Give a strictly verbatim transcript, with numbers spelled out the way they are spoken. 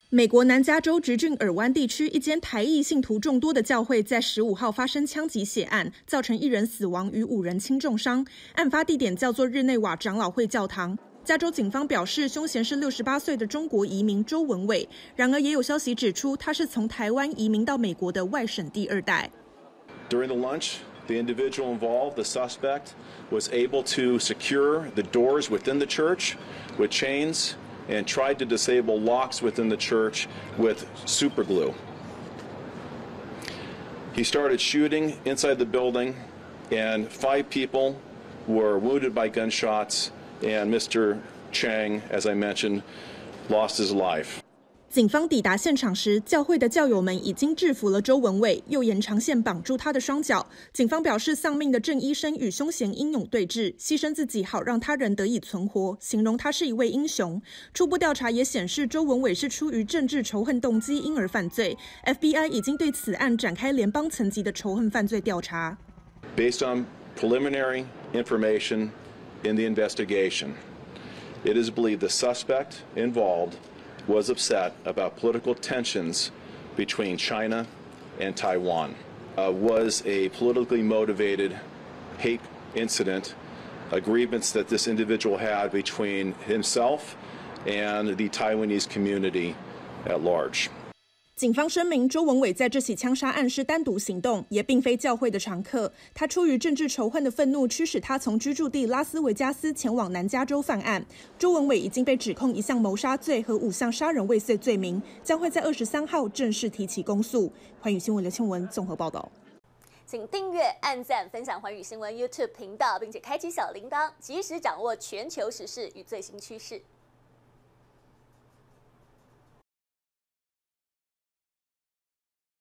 美国南加州橘郡尔湾地区一间台裔信徒众多的教会，在十五号发生枪击血案，造成一人死亡与五人轻重伤。案发地点叫做日内瓦长老会教堂。加州警方表示，凶嫌是六十八岁的中国移民周文伟。然而，也有消息指出，他是从台湾移民到美国的外省第二代。 During the lunch, the individual involved, the suspect, was able to secure the doors within the church with chains and tried to disable locks within the church with super glue. He started shooting inside the building, and five people were wounded by gunshots, and Mister Chang, as I mentioned, lost his life. 警方抵达现场时，教会的教友们已经制服了周文伟，又沿长线绑住他的双脚。警方表示，丧命的郑医生与凶嫌英勇对峙，牺牲自己好让他人得以存活，形容他是一位英雄。初步调查也显示，周文伟是出于政治仇恨动机因而犯罪。F B I 已经对此案展开联邦层级的仇恨犯罪调查。 Based on preliminary information in the investigation, it is believed the suspect involved was upset about political tensions between China and Taiwan. Uh, was a politically motivated hate incident, a grievance that this individual had between himself and the Taiwanese community at large. 警方声明，周文伟在这起枪杀案是单独行动，也并非教会的常客。他出于政治仇恨的愤怒，驱使他从居住地拉斯维加斯前往南加州犯案。周文伟已经被指控一项谋杀罪和五项杀人未遂罪名，将会在二十三号正式提起公诉。寰宇新闻刘庆文综合报道。 请订阅、按赞、分享寰宇新闻 YouTube 频道，并且开启小铃铛，及时掌握全球时事与最新趋势。